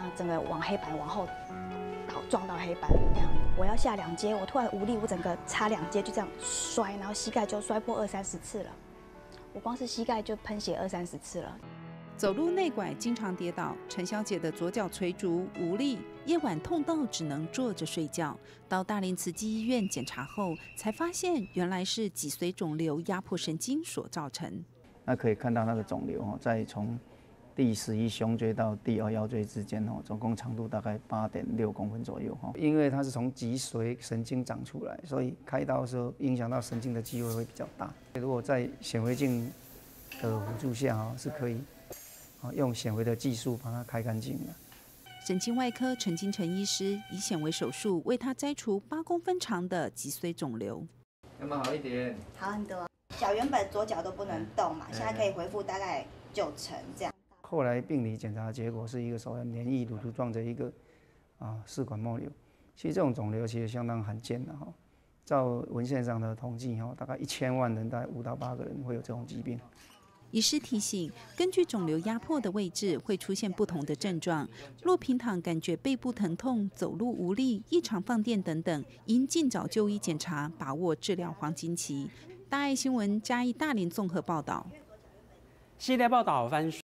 整个往黑板往后倒，撞到黑板这样。我要下2阶，我突然无力，我整个差2阶就这样摔，然后膝盖就摔破20-30次了。我光是膝盖就喷血20-30次了。 走路内拐，经常跌倒。陈小姐的左脚垂足无力，夜晚痛到只能坐着睡觉。到大林慈济医院检查后，才发现原来是脊髓肿瘤压迫神经所造成。 那可以看到那个肿瘤在从第11胸椎到第2腰椎之间总共长度大概8.6公分左右因为它是从脊髓神经长出来，所以开刀的时候影响到神经的机会会比较大。如果在显微镜的辅助下是可以用显微的技术把它开干净的。 神经外科陈金城医师以显微手术为他摘除8公分长的脊髓肿瘤。 有没有好一点？ 好很多。脚原本左脚都不能动嘛，现在可以恢复大概90%这样。 后来病理检查结果是一个所谓黏液乳头状的一个试管膜瘤。其实这种肿瘤其实相当罕见的照文献上的统计大概1000万人，大概5到8个人会有这种疾病。 医师提醒，根据肿瘤压迫的位置会出现不同的症状，若平躺感觉背部疼痛、走路无力、异常放电等等，应尽早就医检查，把握治疗黄金期。大爱新闻嘉义大林综合报道。 系列报道翻